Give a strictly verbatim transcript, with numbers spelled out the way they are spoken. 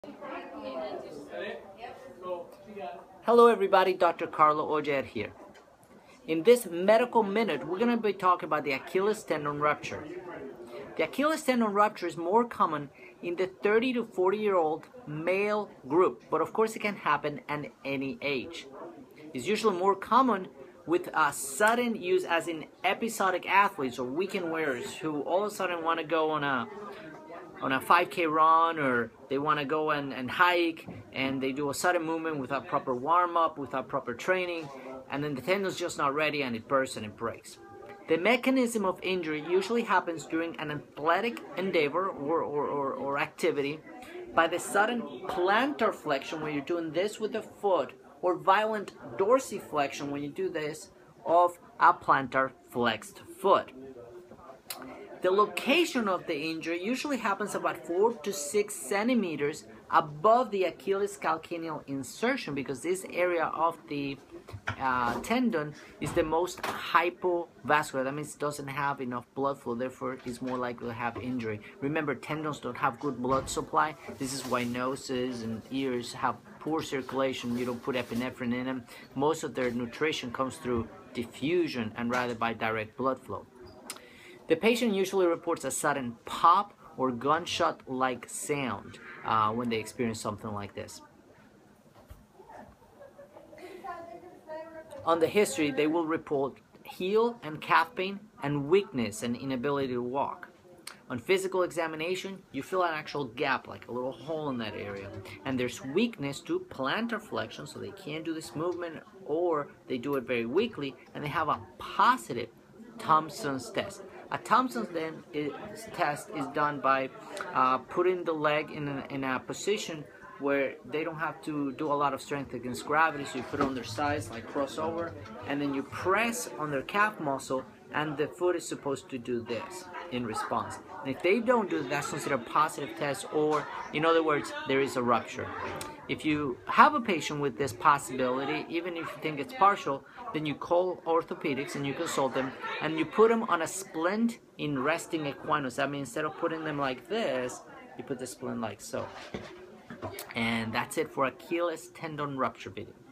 Hello everybody, Doctor Carlo Ojed here. In this medical minute, we're going to be talking about the Achilles tendon rupture. The Achilles tendon rupture is more common in the thirty to forty year old male group, but of course it can happen at any age. It's usually more common with a sudden use, as in episodic athletes or weekend wearers who all of a sudden want to go on a on a five K run, or they want to go and, and hike, and they do a sudden movement without proper warm-up, without proper training, and then the tendon's just not ready and it bursts and it breaks. The mechanism of injury usually happens during an athletic endeavor or, or, or, or activity by the sudden plantar flexion when you're doing this with the foot, or violent dorsiflexion when you do this of a plantar flexed foot. The location of the injury usually happens about four to six centimeters above the Achilles calcaneal insertion, because this area of the uh, tendon is the most hypovascular. That means it doesn't have enough blood flow, therefore it's more likely to have injury. Remember, tendons don't have good blood supply. This is why noses and ears have poor circulation. You don't put epinephrine in them. Most of their nutrition comes through diffusion and rather by direct blood flow. The patient usually reports a sudden pop or gunshot-like sound uh, when they experience something like this. On the history, they will report heel and calf pain and weakness and inability to walk. On physical examination, you feel an actual gap, like a little hole in that area. And there's weakness to plantar flexion, so they can't do this movement, or they do it very weakly, and they have a positive Thompsons test. A Thompsons then is, test is done by uh, putting the leg in a, in a position where they don't have to do a lot of strength against gravity, so you put it on their sides, like crossover, and then you press on their calf muscle, and the foot is supposed to do this in response. And if they don't do it, that's considered a positive test, or in other words, there is a rupture. If you have a patient with this possibility, even if you think it's partial, then you call orthopedics and you consult them, and you put them on a splint in resting equinus. That means instead of putting them like this, you put the splint like so. And that's it for Achilles tendon rupture video.